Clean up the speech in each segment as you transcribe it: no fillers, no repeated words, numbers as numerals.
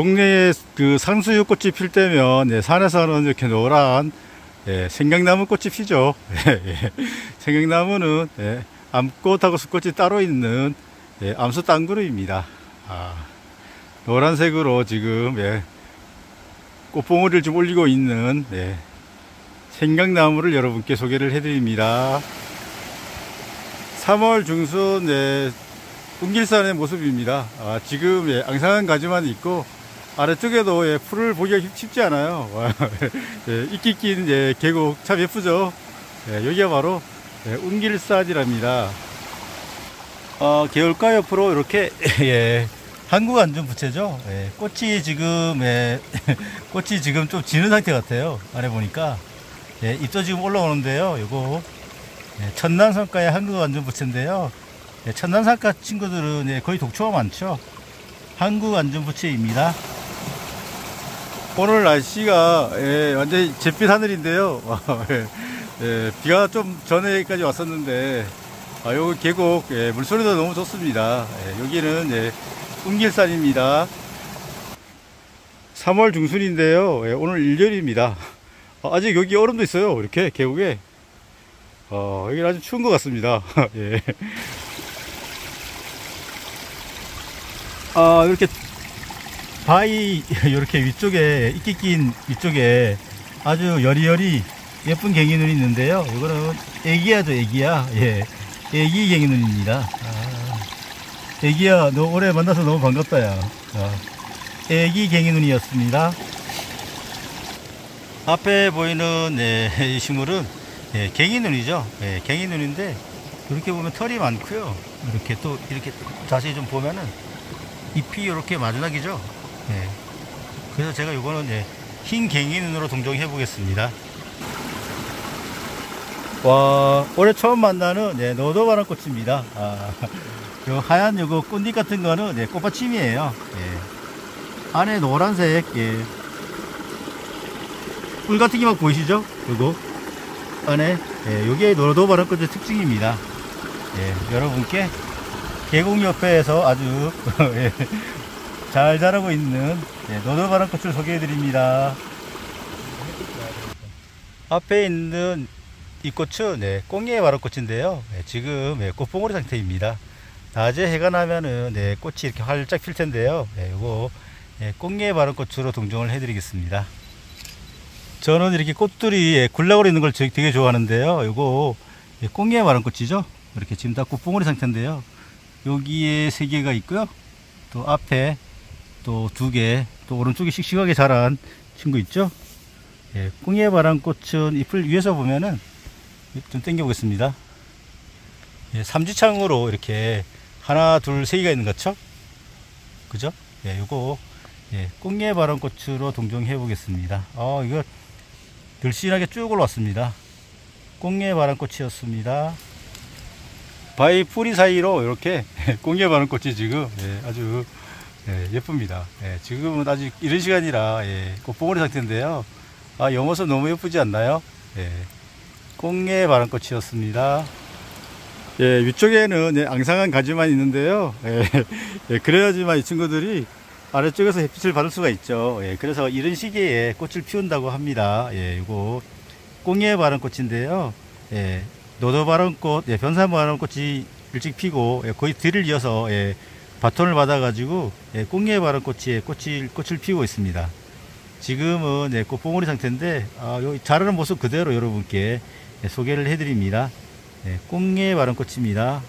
동네에 그 상수육꽃이 필 때면 산에서는 이렇게 노란 생강나무 꽃이 피죠. 생강나무는 암꽃하고 수꽃이 따로 있는 암수 땅구름입니다. 노란색으로 지금 꽃봉오리를 좀 올리고 있는 생강나무를 여러분께 소개를 해드립니다. 3월 중순 운길산의 모습입니다. 지금 앙상한 가지만 있고 아래쪽에도 풀을 보기가 쉽지 않아요. 이끼 낀 계곡 참 예쁘죠. 여기가 바로 운길산이랍니다. 개울가 옆으로 이렇게 한국안전부채죠. 꽃이 지금 꽃이 지금 좀 지는 상태 같아요. 아래 보니까 잎도 지금 올라오는데요. 요거 천난성가의 한국안전부채인데요. 천난성가 친구들은 거의 독초가 많죠. 한국안전부채입니다. 오늘 날씨가 완전히 잿빛 하늘인데요. 비가 좀 전에까지 왔었는데 여기 계곡 물소리도 너무 좋습니다. 여기는 운길산입니다. 3월 중순인데요. 오늘 일요일입니다. 아직 여기 얼음도 있어요. 이렇게 계곡에 여기는 아주 추운 것 같습니다. 이렇게 바위 이렇게 위쪽에 이끼 낀 위쪽에 아주 여리여리 예쁜 갱이눈이 있는데요. 이거는 애기야죠. 애기야. 애기 갱이눈입니다. 애기야, 너 올해 만나서 너무 반갑다. 야 애기 갱이눈이었습니다. 앞에 보이는 이 식물은 갱이눈이죠. 갱이눈인데 이렇게 보면 털이 많고요. 이렇게 또 이렇게 자세히 좀 보면은 잎이 이렇게 마주나기죠. 그래서 제가 이거는 흰 갱이눈으로 동정해 보겠습니다. 와, 올해 처음 만나는 노도바람꽃입니다. 요 하얀 요거 꽃잎 같은 거는 꽃받침이에요. 안에 노란색 꿀 같은 게 막 보이시죠? 요거 안에 요게 노도바람꽃의 특징입니다. 여러분께 계곡 옆에서 아주 잘 자라고 있는 노도바람꽃을 소개해 드립니다. 앞에 있는 이 꽃은 꽁예바람꽃인데요. 지금 꽃봉오리 상태입니다. 낮에 해가 나면은 꽃이 이렇게 활짝 필 텐데요. 이거 꽁예바람꽃으로 동정을 해 드리겠습니다. 저는 이렇게 꽃들이 굴락으로 있는 걸 되게 좋아하는데요. 이거 꽁예바람꽃이죠. 이렇게 지금 다 꽃봉오리 상태인데요. 여기에 3개가 있고요. 또 앞에 또 2개, 또 오른쪽에 씩씩하게 자란 친구 있죠. 꽁예바람꽃은 잎을 위에서 보면은 좀 당겨 보겠습니다. 삼지창으로 이렇게 하나, 둘, 3개가 있는 것 같죠? 그죠? 요거 꽁예바람꽃으로 동정해 보겠습니다. 이거 늘씬하게 쭉 올라왔습니다. 꽁예바람꽃이었습니다. 바위 뿌리 사이로 이렇게 꽁예바람꽃이 지금 아주 예쁩니다. 지금은 아직 이른 시간이라 꽃봉오리 상태인데요. 이 모습 너무 예쁘지 않나요? 꽁예바람꽃이었습니다. 위쪽에는 앙상한 가지만 있는데요. 그래야지만 이 친구들이 아래쪽에서 햇빛을 받을 수가 있죠. 그래서 이런 시기에 꽃을 피운다고 합니다. 이거 꽁예바람꽃인데요. 노도바람꽃, 변산바람꽃이 일찍 피고 거의 뒤를 이어서 바톤을 받아 가지고 꽁예바람꽃이 꽃을 피우고 있습니다. 지금은 꽃봉오리 상태인데 자라는 모습 그대로 여러분께 소개를 해 드립니다. 꽁예바람꽃입니다.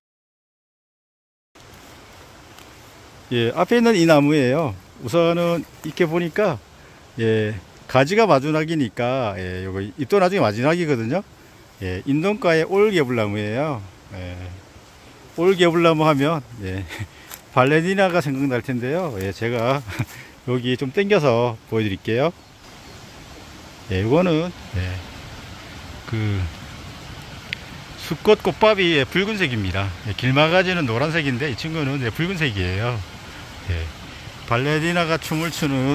앞에 있는 이 나무예요. 우선은 이렇게 보니까 가지가 마주나기니까 요거 잎도 나중에 마주나기거든요. 인동가의 올개불나무예요. 올개불나무 하면 발레리나가 생각날 텐데요. 제가 여기 좀 당겨서 보여드릴게요. 이거는 그 수꽃 꽃밥이 붉은색입니다. 길마가지는 노란색인데 이 친구는 붉은색이에요. 발레리나가 춤을 추는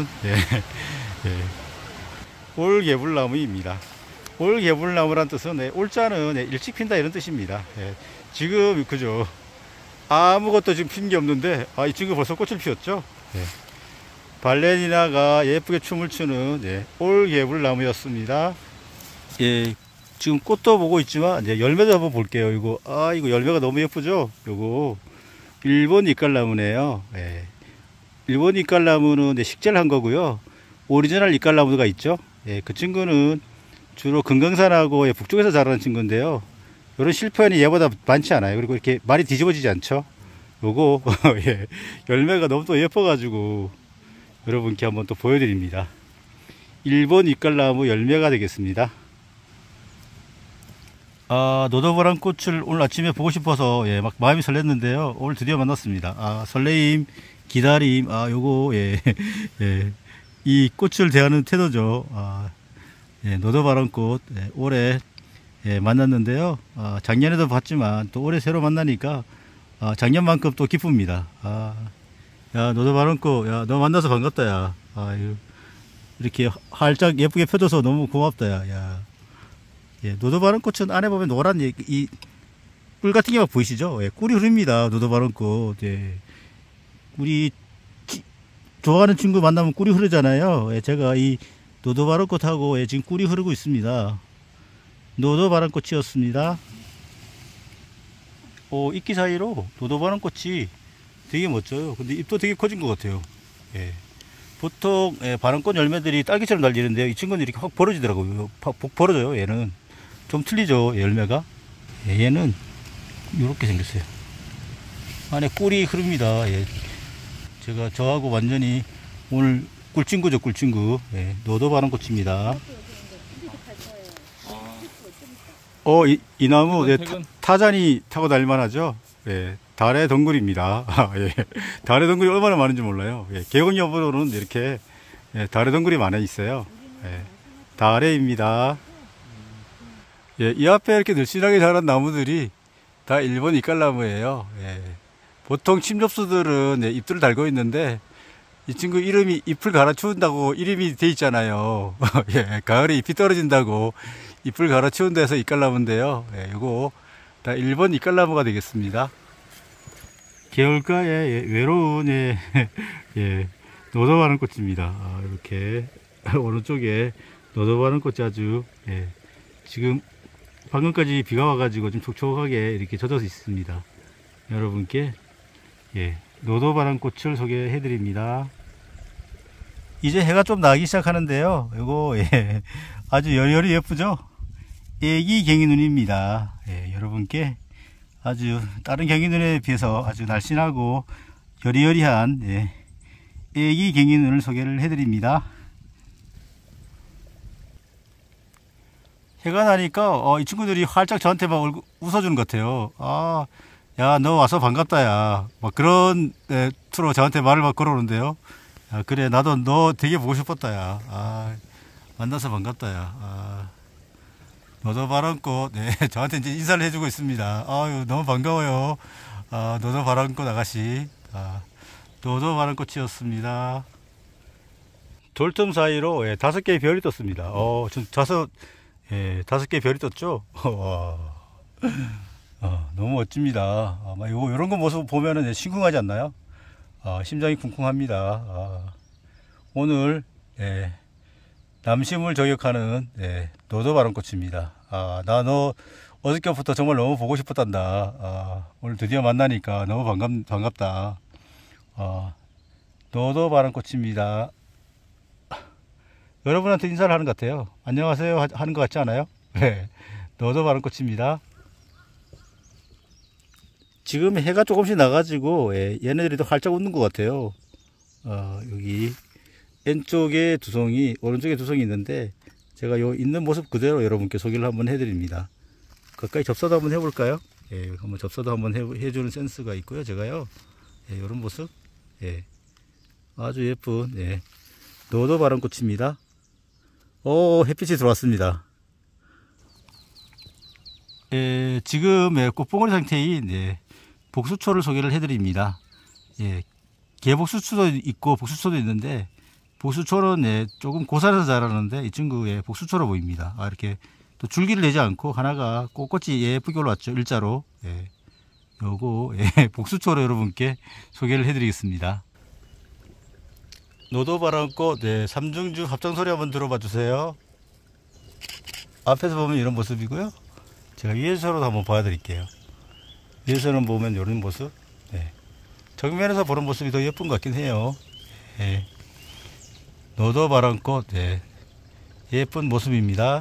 올개불나무입니다. 올개불나무란 뜻은 올자는 일찍 핀다 이런 뜻입니다. 지금 그죠, 아무것도 지금 핀 게 없는데 이 친구 벌써 꽃을 피웠죠. 발레리나가 예쁘게 춤을 추는 올개불나무였습니다. 예, 지금 꽃도 보고 있지만 이제 열매도 한번 볼게요. 이거 이거 열매가 너무 예쁘죠? 요거 일본 이깔나무네요. 예. 일본 이깔나무는 식재를 한 거고요. 오리지널 이깔나무가 있죠. 예, 그 친구는 주로 금강산하고 북쪽에서 자라는 친구인데요. 이런 실편이 얘보다 많지 않아요. 그리고 이렇게 많이 뒤집어지지 않죠. 요거 예, 열매가 너무 또 예뻐가지고 여러분께 한번 또 보여드립니다. 일본 이깔나무 열매가 되겠습니다. 노도바람 꽃을 오늘 아침에 보고 싶어서 막 마음이 설렜는데요. 오늘 드디어 만났습니다. 설레임, 기다림, 요거 예, 이 꽃을 대하는 태도죠. 노도바람꽃 올해 만났는데요. 작년에도 봤지만 또 올해 새로 만나니까 작년만큼 또 기쁩니다. 야, 노도바람꽃, 야, 너 만나서 반갑다, 야. 이렇게 활짝 예쁘게 펴줘서 너무 고맙다, 야. 예, 노도바람꽃은 안에 보면 노란 이 꿀 같은 게 막 보이시죠? 예, 꿀이 흐릅니다. 노도바람꽃. 예. 우리 좋아하는 친구 만나면 꿀이 흐르잖아요. 예, 제가 이 노도바람꽃하고 지금 꿀이 흐르고 있습니다. 노도바람꽃이었습니다. 이끼 사이로 노도바람꽃이 되게 멋져요. 근데 잎도 되게 커진 것 같아요. 예. 보통 바람꽃 열매들이 딸기처럼 달리는데 이 친구는 이렇게 확 벌어지더라고요. 확 벌어져요. 얘는 좀 틀리죠. 열매가. 얘는 이렇게 생겼어요. 안에 꿀이 흐릅니다. 예. 제가 저하고 완전히 오늘 꿀친구죠. 꿀친구. 노도바람꽃입니다. 이 나무 타잔이 타고 다닐만하죠. 달의 덩굴입니다. 달의 덩굴이 얼마나 많은지 몰라요. 계곡 옆으로는 이렇게 달의 덩굴이 많아 있어요. 달의입니다. 이 앞에 이렇게 늘씬하게 자란 나무들이 다 일본 이깔나무예요. 보통 침접수들은 잎들을 달고 있는데 이 친구 이름이 잎을 갈아치운다고 이름이 돼 있잖아요. 가을에 잎이 떨어진다고 잎을 갈아치운 데서 이깔나무인데요. 이거 다 일본 이깔나무가 되겠습니다. 개울가에 외로운 노도바람 꽃입니다. 이렇게 오른쪽에 노도바람 꽃이 아주 지금 방금까지 비가 와가지고 좀 촉촉하게 이렇게 젖어 있습니다. 여러분께 노도바람 꽃을 소개해 드립니다. 이제 해가 좀 나기 시작하는데요. 이거 아주 여리여리 예쁘죠? 애기 갱이눈입니다. 여러분께 아주 다른 갱이눈에 비해서 아주 날씬하고 여리여리한 애기 갱이눈을 소개를 해드립니다. 해가 나니까 이 친구들이 활짝 저한테 막 웃어주는 것 같아요. 야, 너 와서 반갑다, 야. 막 그런 투로 저한테 말을 막 걸어오는데요. 야, 그래, 나도 너 되게 보고 싶었다, 야. 만나서 반갑다, 야. 노도바람꽃, 저한테 이제 인사를 해주고 있습니다. 아유, 너무 반가워요. 노도바람꽃 아가씨. 노도바람꽃이었습니다. 돌틈 사이로 5개의 별이 떴습니다. 다섯 개의 별이 떴죠? 너무 멋집니다. 이런 거 모습 보면은 심쿵하지 않나요? 심장이 쿵쿵합니다. 오늘, 남심을 저격하는 노도바람꽃입니다. 나 너 어저께부터 정말 너무 보고 싶었단다. 오늘 드디어 만나니까 너무 반갑다. 노도바람꽃입니다. 여러분한테 인사를 하는 것 같아요. 안녕하세요 하는 것 같지 않아요? 노도바람꽃입니다. 지금 해가 조금씩 나가지고 얘네들이 더 활짝 웃는 것 같아요. 여기 왼쪽에 두 송이, 오른쪽에 두 송이 있는데 제가 요 있는 모습 그대로 여러분께 소개를 한번 해드립니다. 가까이 접사도 한번 해볼까요? 한번 접사도 한번 해주는 센스가 있고요. 제가요, 이런 모습, 아주 예쁜 노도바람꽃입니다. 햇빛이 들어왔습니다. 지금 꽃봉오리 상태인 복수초를 소개를 해드립니다. 개복수초도 있고 복수초도 있는데 복수초는 조금 고산에서 자라는데 이 친구의 복수초로 보입니다. 이렇게 또 줄기를 내지 않고 하나가 꼿꼿이 예쁘게 올라왔죠. 일자로. 요거 복수초로 여러분께 소개를 해드리겠습니다. 노도바람꽃 삼중주 합창소리 한번 들어봐 주세요. 앞에서 보면 이런 모습이고요. 제가 위에서도 한번 보여드릴게요. 위에서는 보면 이런 모습. 정면에서 보는 모습이 더 예쁜 것 같긴 해요. 노도바람꽃 예쁜 모습입니다.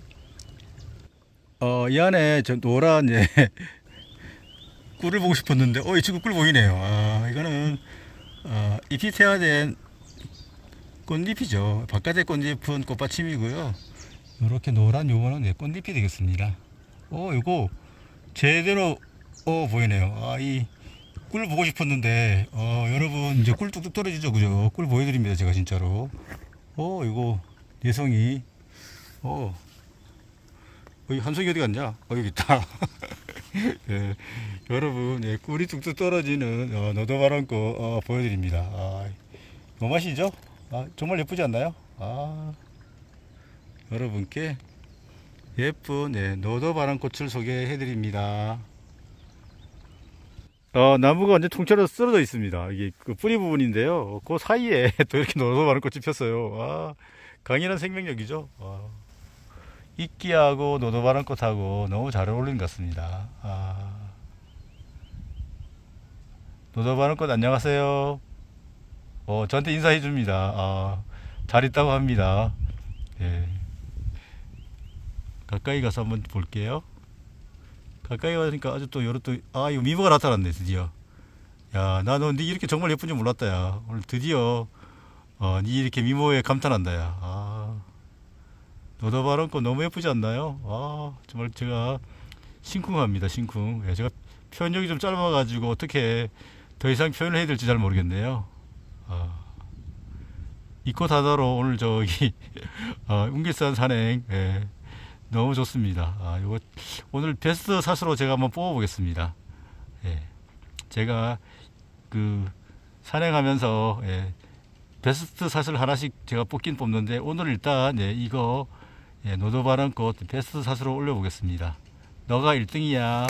이 안에 저 노란 꿀을 보고 싶었는데 이 친구 꿀 보이네요. 이거는 잎이 태화된 꽃잎이죠. 바깥에 꽃잎은 꽃받침이고요. 이렇게 노란 요거는 꽃잎이 되겠습니다. 이거 제대로 보이네요. 이 꿀 보고 싶었는데 여러분 이제 꿀 뚝뚝 떨어지죠, 그죠? 꿀 보여드립니다, 제가 진짜로. 이거 예성이 여기 한송이 어디 갔냐? 여기 있다. 여러분 꿀이 뚝뚝 떨어지는 노도바람꽃 보여드립니다. 너무 맛이죠? 정말 예쁘지 않나요? 여러분께 예쁜 노도바람꽃을 소개해 드립니다. 나무가 완전 통째로 쓰러져 있습니다. 이게 그 뿌리 부분인데요. 그 사이에 또 이렇게 노도바람꽃이 폈어요. 강인한 생명력이죠. 이끼하고 노도바람꽃하고 너무 잘 어울리는 것 같습니다. 노도바람꽃 안녕하세요. 저한테 인사해 줍니다. 잘 있다고 합니다. 가까이 가서 한번 볼게요. 가까이 가니까 아주 또 여러 이거 미모가 나타났네, 드디어. 야, 나 너 이렇게 정말 예쁜 줄 몰랐다, 야. 오늘 드디어 니 이렇게 미모에 감탄한다, 야. 노도바람꽃 너무 예쁘지 않나요? 정말 제가 심쿵합니다, 심쿵. 제가 표현력이 좀 짧아가지고 어떻게 더 이상 표현을 해야 될지 잘 모르겠네요. 이 꽃 하나로 오늘 저기 운길산 산행 너무 좋습니다. 이거 오늘 베스트 샷으로 제가 한번 뽑아 보겠습니다. 제가 그 산행하면서 베스트 샷을 하나씩 제가 뽑긴 뽑는데 오늘 일단 이거 노도바람꽃 베스트 샷으로 올려 보겠습니다. 너가 1등이야.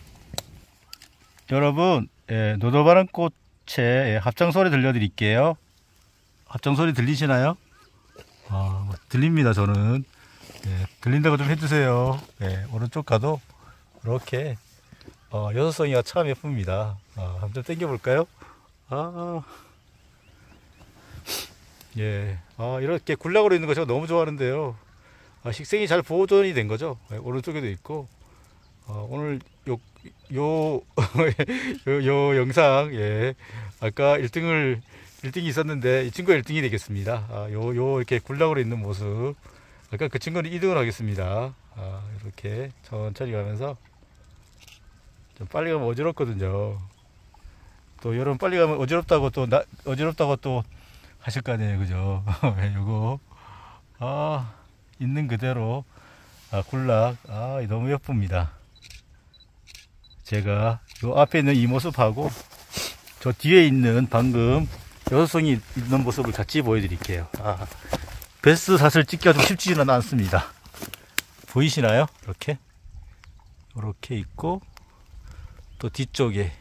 여러분 노도바람꽃의 합창소리 들려드릴게요. 합창소리 들리시나요? 들립니다. 저는 들린다고 좀 해주세요. 오른쪽 가도 이렇게 여섯송이가 참 예쁩니다. 한번 좀 당겨 볼까요? 이렇게 굴락으로 있는 거 제가 너무 좋아하는데요. 식생이 잘 보존이 된 거죠. 오른쪽에도 있고 오늘 요 영상 아까 1등이 있었는데 이 친구가 1등이 되겠습니다. 요 이렇게 굴락으로 있는 모습. 아까 그 친구는 2등을 하겠습니다. 이렇게 천천히 가면서 좀 빨리 가면 어지럽거든요. 또 여러분 빨리 가면 어지럽다고 또 하실 거 아니에요, 그죠? 요거 있는 그대로 굴락 너무 예쁩니다. 제가 요 앞에 있는 이 모습하고 저 뒤에 있는 방금 여섯송이 있는 모습을 같이 보여드릴게요. 베스트 샷을 찍기가 좀 쉽지는 않습니다. 보이시나요? 이렇게 있고 또 뒤쪽에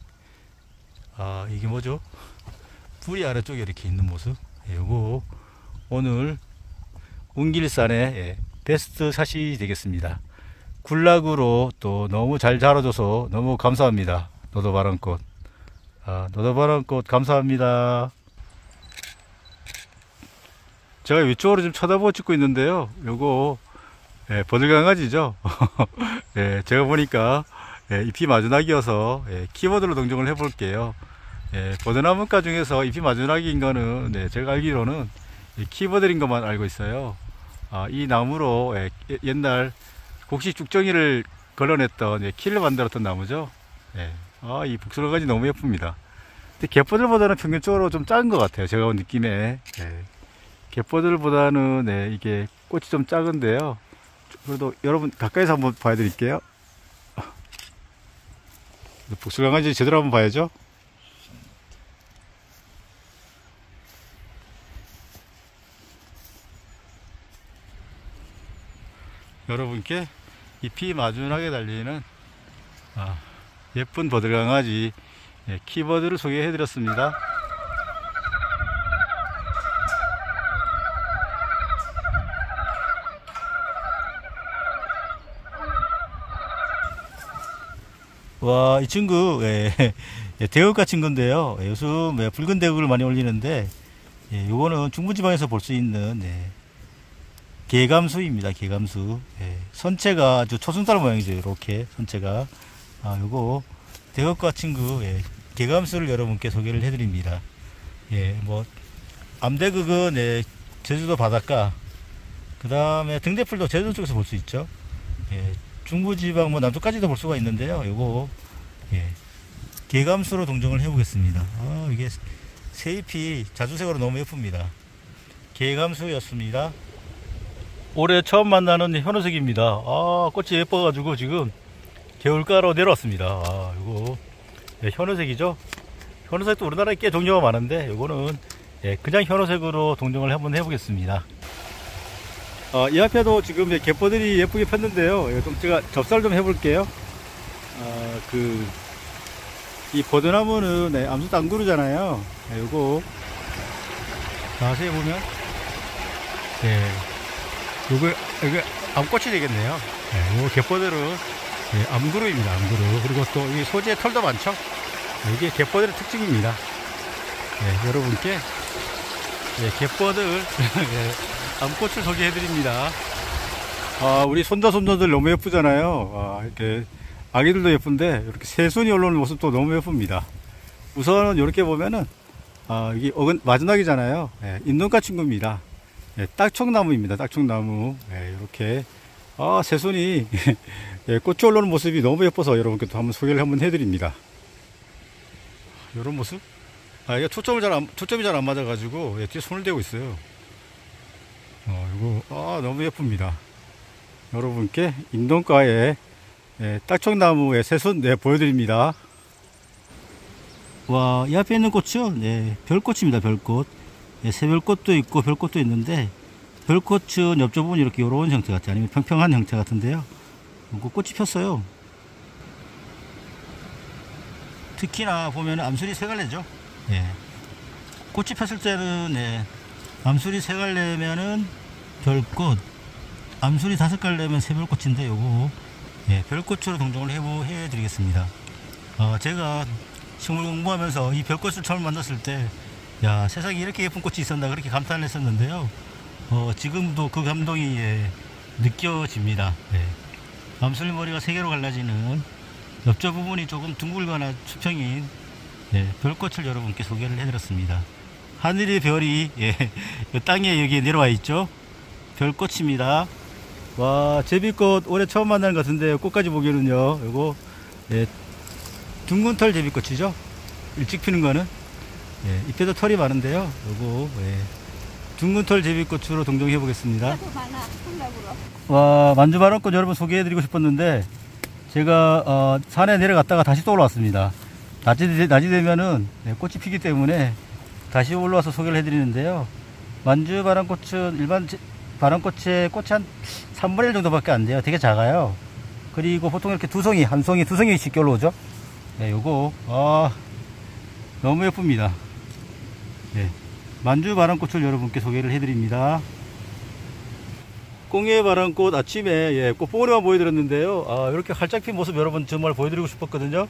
이게 뭐죠? 뿌리 아래쪽에 이렇게 있는 모습. 요거 오늘 운길산의 베스트 샷이 되겠습니다. 굴락으로 또 너무 잘 자라줘서 너무 감사합니다. 노도바람꽃. 노도바람꽃 감사합니다. 제가 위쪽으로 좀 쳐다보고 찍고 있는데요. 요거 버들강아지죠. 제가 보니까 잎이 마주나기여서 키보드로 동정을 해 볼게요. 버드나무가 중에서 잎이 마주나기인 거는 제가 알기로는 키보드인 것만 알고 있어요. 이 나무로 옛날 곡식 죽정이를 걸러냈던 키를 만들었던 나무죠. 이 복숭아가지 너무 예쁩니다. 근데 갯버들보다는 평균적으로 좀 작은 것 같아요. 제가 본 느낌에. 갯버들보다는 이게 꽃이 좀 작은데요. 그래도 여러분 가까이서 한번 봐야 드릴게요. 복숭아가지 제대로 한번 봐야죠. 여러분께 잎이 마주나게 달리는 예쁜 버들강아지 키버드를 소개해 드렸습니다. 와, 이 친구, 예, 예, 대극과 친구인데요. 예, 요즘 예, 붉은 대극을 많이 올리는데, 예, 요거는 중부지방에서 볼 수 있는, 예, 개감수입니다. 개감수. 예, 선체가 아주 초승달 모양이죠. 이렇게 선체가. 아, 요거 대극과 친구, 예, 개감수를 여러분께 소개를 해드립니다. 예, 뭐, 암대극은, 예, 제주도 바닷가, 그 다음에 등대풀도 제주도 쪽에서 볼 수 있죠. 예, 중부지방 뭐 남쪽까지도 볼 수가 있는데요. 요거 예, 개감수로 동정을 해 보겠습니다. 아, 이게 새잎이 자주색으로 너무 예쁩니다. 개감수였습니다. 올해 처음 만나는 현우색입니다. 아, 꽃이 예뻐 가지고 지금 개울가로 내려왔습니다. 아, 요거 예, 현우색이죠. 현우색도 우리나라에 꽤 종류가 많은데 요거는 예, 그냥 현우색으로 동정을 한번 해 보겠습니다. 이 앞에도 지금 갯벌들이 예쁘게 폈는데요. 좀 제가 접사를 좀 해볼게요. 이 버드나무는 네, 암수 땅두루잖아요. 네, 요거 자세히 보면, 네, 이게 암꽃이 되겠네요. 네, 요 갯벌들은 네, 암그루입니다. 암그루. 그리고 또 이 소지의 털도 많죠. 네, 이게 갯벌들의 특징입니다. 네, 여러분께 네, 갯벌들 네, 암꽃을 소개해드립니다. 우리 손자손녀들 너무 예쁘잖아요. 이렇게 아기들도 예쁜데 이렇게 새순이 올라오는 모습도 너무 예쁩니다. 우선은 이렇게 보면은 이게 마지막이잖아요. 예, 인눈가 친구입니다. 예, 딱총나무입니다. 딱총나무. 예, 이렇게 새순이 예, 꽃이 올라오는 모습이 너무 예뻐서 여러분께 또 한번 소개를 한번 해드립니다. 이런 모습? 이게 초점이 잘 안 맞아가지고 예, 뒤에 손을 대고 있어요. 이거 너무 예쁩니다. 여러분께 인동가의 예, 딱총나무의 새순 네, 보여드립니다. 와, 이 앞에 있는 꽃이요, 네, 별꽃입니다. 별꽃. 네, 새별꽃도 있고 별꽃도 있는데 별꽃은 옆쪽 부분이 이렇게 요런 형태 같아요. 아니면 평평한 형태 같은데요. 꽃이 폈어요. 특히나 보면 암술이 세 갈래죠. 예. 꽃이 폈을 때는 네, 암술이 세 갈래면은 별꽃, 암술이 다섯 갈래면 새별꽃인데 요거 예, 별꽃으로 동정을 해드리겠습니다. 제가 식물 공부하면서 이 별꽃을 처음 만났을 때, 야, 세상에 이렇게 예쁜 꽃이 있었나 그렇게 감탄을 했었는데요. 지금도 그 감동이 예, 느껴집니다. 예. 암술 머리가 세 개로 갈라지는 옆쪽 부분이 조금 둥글거나 수평인 예, 별꽃을 여러분께 소개를 해드렸습니다. 하늘의 별이 예, 땅에 여기 내려와 있죠. 별꽃입니다. 와, 제비꽃 올해 처음 만나는 것 같은데 꽃까지 보기에는요, 요거 예, 둥근 털 제비꽃이죠. 일찍 피는 거는 예, 잎에도 털이 많은데요. 요거 예, 둥근 털 제비꽃으로 동정해 보겠습니다. 와, 만주바람꽃 여러분 소개해 드리고 싶었는데 제가 산에 내려갔다가 다시 또 올라왔습니다. 낮이 되면은 네, 꽃이 피기 때문에 다시 올라와서 소개를 해드리는데요. 만주 바람꽃은 일반 바람꽃의 꽃이 한 3분의 1 정도밖에 안 돼요. 되게 작아요. 그리고 보통 이렇게 한 송이 두 송이씩 올라오죠. 네, 요거 너무 예쁩니다. 네, 만주 바람꽃을 여러분께 소개를 해드립니다. 꽁예 바람꽃 아침에 예, 꽃봉오리만 보여드렸는데요. 이렇게 활짝 핀 모습 여러분 정말 보여드리고 싶었거든요.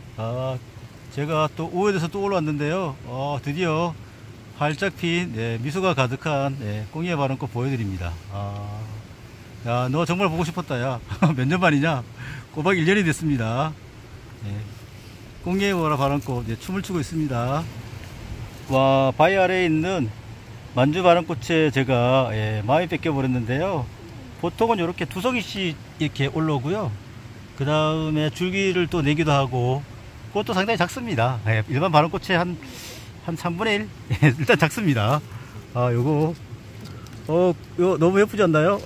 제가 또 오후에서 또 올라왔는데요. 드디어 활짝 핀 예, 미소가 가득한 예, 꽁예 바람꽃 보여드립니다. 야, 너 정말 보고 싶었다. 야, 몇 년 만이냐? 꼬박 1년이 됐습니다. 예, 꽁예 바람꽃 예, 춤을 추고 있습니다. 와, 바위 아래에 있는 만주 바람꽃에 제가 예, 마음이 뺏겨 버렸는데요. 보통은 이렇게 두 송이씩 이렇게 올라오고요. 그 다음에 줄기를 또 내기도 하고 꽃도 상당히 작습니다. 예, 일반 바람꽃에 한 3분의 1 일단 작습니다. 요거 너무 예쁘지 않나요?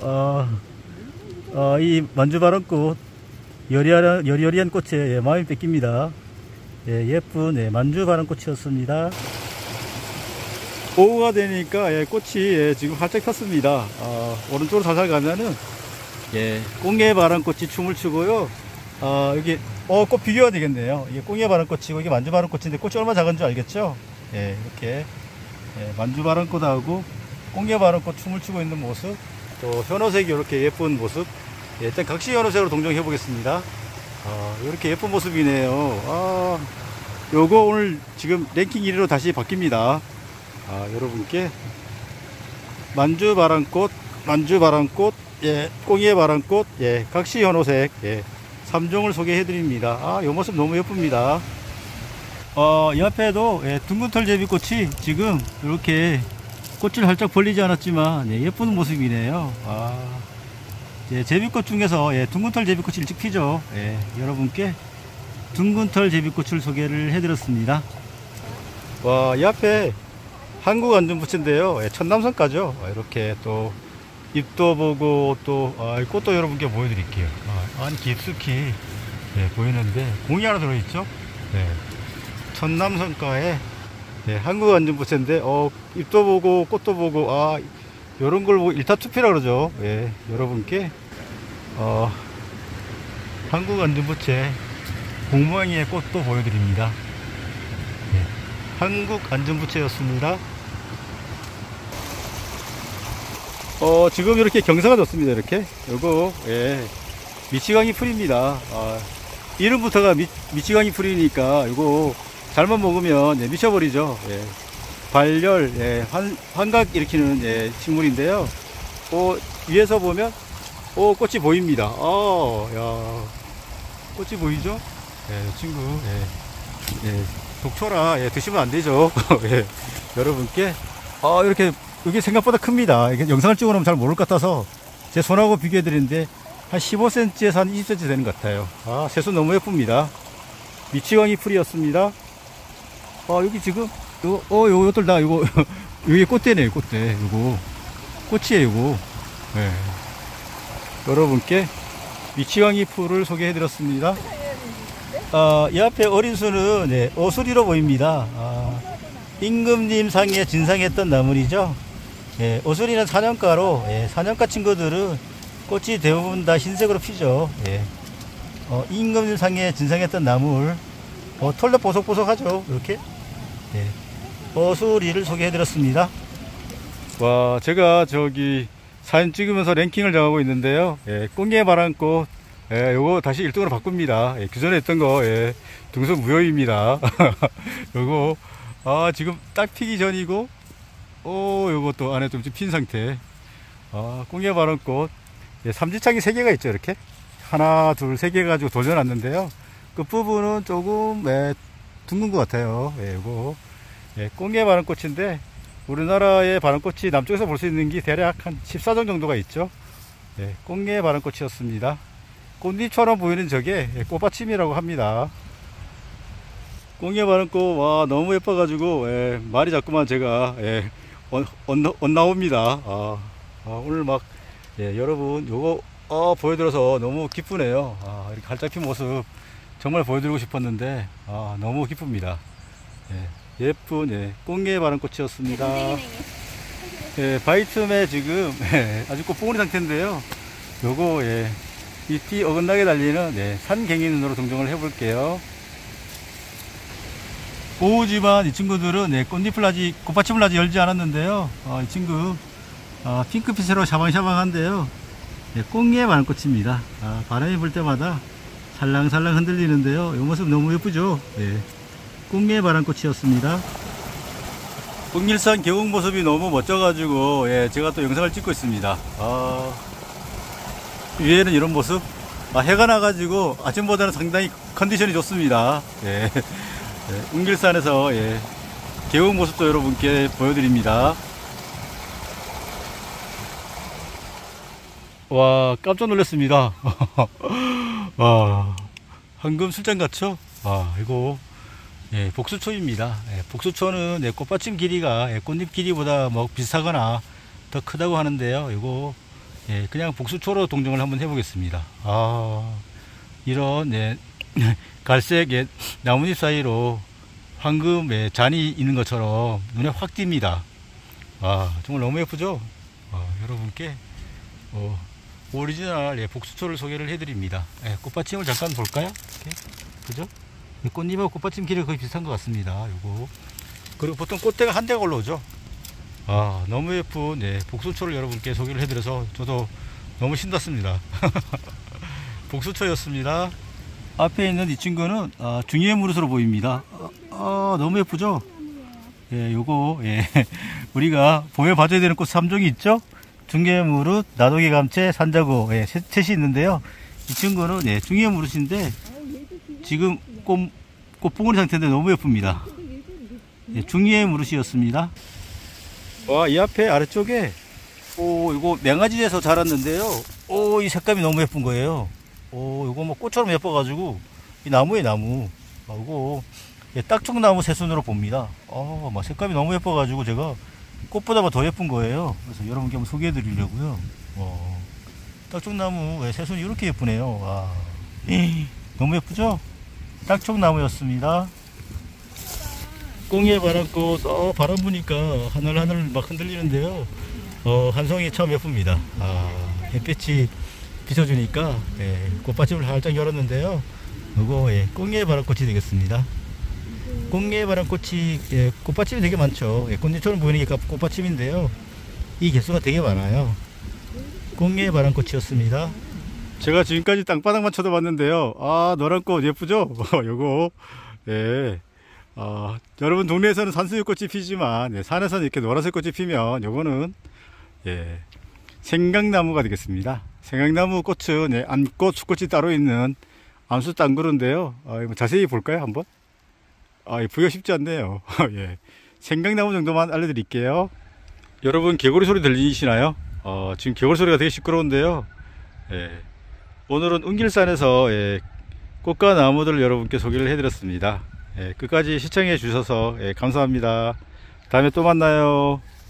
이 만주 바람꽃 여리여리한 꽃에 예, 마음이 뺏깁니다. 예, 예쁜 예, 만주 바람꽃이었습니다. 오후가 되니까 예, 꽃이 예, 지금 활짝 폈습니다. 오른쪽으로 살살 가면은 예, 꽁예 바람꽃이 춤을 추고요. 여기 꽃 비교가 되겠네요. 이게 꽁예 바람꽃이고 이게 만주 바람꽃인데 꽃이 얼마나 작은 줄 알겠죠? 예, 이렇게 예, 만주 바람꽃하고 꽁예 바람꽃 춤을 추고 있는 모습, 또 현호색이 이렇게 예쁜 모습. 예, 일단 각시 현호색으로 동정해 보겠습니다. 이렇게 예쁜 모습이네요. 요거 오늘 지금 랭킹 1위로 다시 바뀝니다. 여러분께 만주바람꽃, 예, 꽁이바람꽃, 예, 각시현호색, 예, 3종을 소개해 드립니다. 요 모습 너무 예쁩니다. 옆에도 예, 둥근털 제비꽃이 지금 이렇게 꽃을 활짝 벌리지 않았지만 예, 예쁜 모습이네요. 예, 제비꽃 중에서 예, 둥근털 제비꽃이 일찍 피죠. 예, 여러분께 둥근털 제비꽃을 소개를 해드렸습니다. 이 앞에 한국안전부채인데요. 예, 천남성가죠. 이렇게 또 잎도 보고 또 꽃도 여러분께 보여드릴게요. 아니 깊숙이 예, 보이는데 공이 하나 들어있죠. 예, 천남성가에 예, 한국안전부채인데 잎도 보고 꽃도 보고 요런 걸 보고 일타투피라 그러죠. 예, 여러분께 한국안전부채 공모행의 꽃도 보여드립니다. 예, 한국안전부채였습니다. 지금 이렇게 경사가 좋습니다. 이렇게 요거 예, 미치광이 풀입니다. 이름부터가 미치광이 풀이니까 이거 잘못 먹으면 예, 미쳐버리죠. 예, 발열, 예, 환각 일으키는 예, 식물인데요. 위에서 보면 꽃이 보입니다. 야, 꽃이 보이죠? 예, 이 친구 예, 독초라 예, 드시면 안 되죠. 예, 여러분께 이렇게 이게 생각보다 큽니다. 이게 영상을 찍어놓으면 잘 모를 것 같아서 제 손하고 비교해 드리는데 한 15cm에서 한 20cm 되는 것 같아요. 새수 너무 예쁩니다. 미치광이 풀이었습니다. 여기 지금 요것들 다 이거 여기 꽃대네요. 꽃대 이거 꽃이에요. 이거 네. 여러분께 미치광이 풀을 소개해 드렸습니다. 이 앞에 어린 수는 네, 어수리로 보입니다. 임금님 상에 진상했던 나물이죠. 예, 어수리는 사냥가로 예, 사냥가 친구들은 꽃이 대부분 다 흰색으로 피죠. 예. 임금님 상에 진상했던 나물 털도 보석보석하죠. 이렇게 예, 어수리를 소개해 드렸습니다. 제가 저기 사진 찍으면서 랭킹을 정하고 있는데요. 예, 꽁예 바람꽃 예, 요거 다시 1등으로 바꿉니다. 예, 그전에 했던 거 예, 등수무효입니다. 요거 지금 딱 피기 전이고 요것도 안에 좀 핀 상태. 꽁예 바람꽃 예, 삼지창이 3개가 있죠. 이렇게 하나 둘 3개 가지고 돌려놨는데요. 끝부분은 조금 둥근 것 같아요. 예, 요거 예, 꽁예 바람꽃인데 우리나라의 바람꽃이 남쪽에서 볼 수 있는 게 대략 한 14종 정도가 있죠. 예, 꽁예 바람꽃이었습니다. 꽃잎처럼 보이는 저게 예, 꽃받침이라고 합니다. 꽁예 바람꽃 너무 예뻐가지고 예, 말이 자꾸만 제가 예, 나옵니다. 오늘 막 예, 여러분 요거 보여드려서 너무 기쁘네요. 이렇게 활짝 핀 모습 정말 보여드리고 싶었는데 너무 기쁩니다. 예, 예쁜 예, 꽁예 바람꽃이었습니다. 예, 바이틈에 지금 예, 아주 꽃봉오리 상태인데요. 요거 예, 잎이 어긋나게 달리는 예, 산갱이눈으로 동정을 해볼게요. 오후지만 이 친구들은 예, 꽃받침을 아직 열지 않았는데요. 이 친구 핑크빛으로 샤방샤방한데요. 예, 꽁예 바람꽃입니다. 바람이 불 때마다 살랑살랑 흔들리는데요. 이 모습 너무 예쁘죠. 예, 꽁예 바람꽃이었습니다. 북일산 계곡 모습이 너무 멋져가지고 예, 제가 또 영상을 찍고 있습니다. 위에는 이런 모습. 해가 나가지고 아침보다는 상당히 컨디션이 좋습니다. 예. 예, 웅길산에서 예, 계곡 모습도 여러분께 보여드립니다. 와, 깜짝 놀랐습니다. 황금 술잔 같죠? 이거 예, 복수초입니다. 예, 복수초는 예, 꽃받침 길이가 예, 꽃잎 길이보다 뭐 비슷하거나 더 크다고 하는데요. 이거 예, 그냥 복수초로 동정을 한번 해보겠습니다. 이런 예, 갈색 예, 나뭇잎 사이로 황금 예, 잔이 있는 것처럼 눈에 확 띕니다. 정말 너무 예쁘죠? 여러분께 오리지널 예, 복수초를 소개를 해드립니다. 예, 꽃받침을 잠깐 볼까요? 이렇게, 그죠? 꽃잎하고 꽃받침 길이 거의 비슷한 것 같습니다. 요거. 그리고 보통 꽃대가 한 대가 올라오죠. 너무 예쁜 예, 복수초를 여러분께 소개를 해드려서 저도 너무 신났습니다. 복수초였습니다. 앞에 있는 이 친구는 중이의 무릇으로 보입니다. 너무 예쁘죠? 예, 요거 예, 우리가 봄에 봐줘야 되는 꽃 3종이 있죠? 중이의 무릇, 나도개 감채, 산자고 예, 셋이 있는데요. 이 친구는 예, 중이의 무릇인데 지금 꽃봉오리 상태인데 너무 예쁩니다. 예, 중이의 무릇이었습니다. 와, 이 앞에 아래쪽에 이거 맹아지에서 자랐는데요. 이 색감이 너무 예쁜 거예요. 이거 뭐 꽃처럼 예뻐가지고 이 나무에 나무. 이거 예, 딱총나무 새순으로 봅니다. 막 색감이 너무 예뻐가지고 제가 꽃보다 더 예쁜 거예요. 그래서 여러분께 한번 소개해드리려고요. 딱총나무 새순이 이렇게 예쁘네요. 와, 너무 예쁘죠? 딱총나무였습니다. 꽁이의 바람꽃, 바람 부니까 하늘하늘 막 흔들리는데요. 한 송이 참 예쁩니다. 햇빛이 비춰주니까 꽃받침을 살짝 열었는데요. 이거 꽁이의 바람꽃이 되겠습니다. 꽁이의 바람꽃이 꽃받침이 되게 많죠. 꽃잎처럼 보이는 게 꽃받침인데요. 이 개수가 되게 많아요. 꽁이의 바람꽃이었습니다. 제가 지금까지 땅바닥만 쳐다봤는데요. 노란 꽃 예쁘죠? 요거 여러분 동네에서는 산수유꽃이 피지만 산에서는 이렇게 노란색 꽃이 피면 요거는 생강나무가 되겠습니다. 생강나무 꽃은 암꽃, 수꽃이 따로 있는 암수 땅그루인데요. 자세히 볼까요 한번? 보기가 쉽지 않네요. 생강나무 정도만 알려드릴게요. 여러분 개구리 소리 들리시나요? 지금 개구리 소리가 되게 시끄러운데요. 오늘은 은길산에서 꽃과 나무들을 여러분께 소개를 해드렸습니다. 끝까지 시청해 주셔서 감사합니다. 다음에 또 만나요.